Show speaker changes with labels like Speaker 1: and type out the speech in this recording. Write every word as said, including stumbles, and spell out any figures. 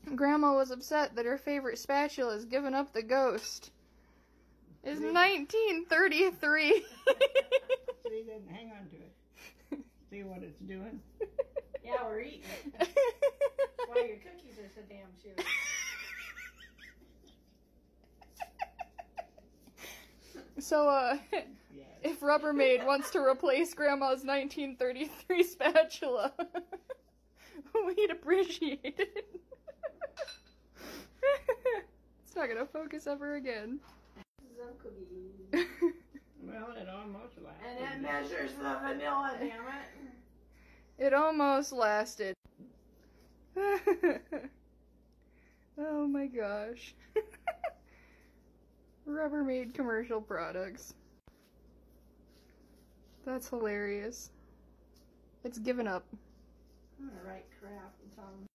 Speaker 1: Grandma was upset that her favorite spatula has given up the ghost. It's nineteen thirty-three.
Speaker 2: See, then hang on to it. See what it's doing?
Speaker 3: Yeah, we're eating it. That's why your cookies are so damn chewy.
Speaker 1: So, uh,
Speaker 2: Yes.
Speaker 1: if Rubbermaid wants to replace Grandma's nineteen thirty-three spatula, we'd appreciate it. It's not gonna focus ever again.
Speaker 3: Some cookies.
Speaker 2: Well, it almost lasted.
Speaker 3: And it measures the vanilla, damn it.
Speaker 1: It almost lasted. Oh my gosh. Rubbermaid commercial products. That's hilarious. It's given up.
Speaker 3: I'm gonna write crap and tell them.